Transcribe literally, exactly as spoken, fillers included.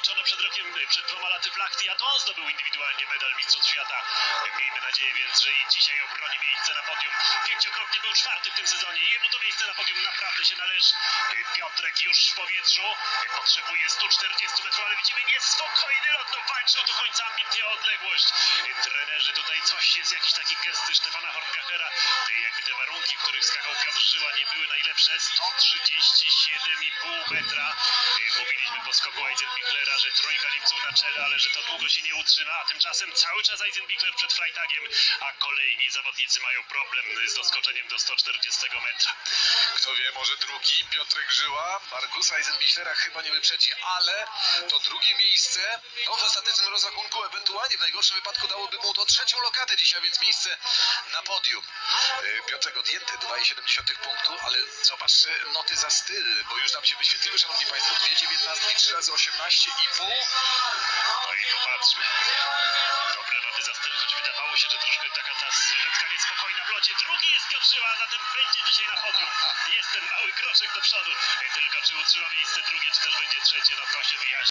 walczono przed rokiem, przed dwoma laty w Lahti, a to on zdobył indywidualnie medal Mistrzostw Świata. Miejmy nadzieję więc, że i dzisiaj obroni miejsce na podium. Pięciokrotnie był czwarty w tym sezonie i jemu to miejsce na podium naprawdę się należy. Piotrek już w powietrzu, potrzebuje stu czterdziestu metrów, ale widzimy niespokojny lot, no walczył do końca, ambitnie o odległość. Trenerzy tutaj coś jest, jakiś taki gesty Stefana Horngachera, jakby te warunki, w których skakał Piotr Żyła, nie były najlepsze. sto trzydzieści siedem i pół metra. Mówiliśmy po skoku Eisenbichlera, że trójka Niemców na czele, ale że to długo się nie utrzyma, a tymczasem cały czas Eisenbichler przed Freitagiem, a kolejni zawodnicy mają problem z doskoczeniem do sto czterdziestego metra. Kto wie, może drugi Piotrek Żyła, Markusa Eisenbichlera chyba nie wyprzedzi, ale to drugie miejsce, no w ostatecznym rozrachunku ewentualnie w najgorszym wypadku dałoby mu to trzecią lokatę dzisiaj, więc miejsce na podium. Piotrek odjęty dwa i siedem punktu, ale zobaczcie noty za styl, bo już nam się wyświetliły, szanowni państwo, dwie dziewiętnastki, trzy razy osiemnaście i pół. No i popatrzmy. Dobre noty za styl, choć wydawało się, że troszkę taka ta sylwetka niespokojna w locie. Drugi jest Piotr Żyła, a zatem będzie dzisiaj na podium. Jest ten mały kroczek do przodu. Tylko czy utrzyma miejsce drugie, czy też będzie trzecie, no to się wyjaśni.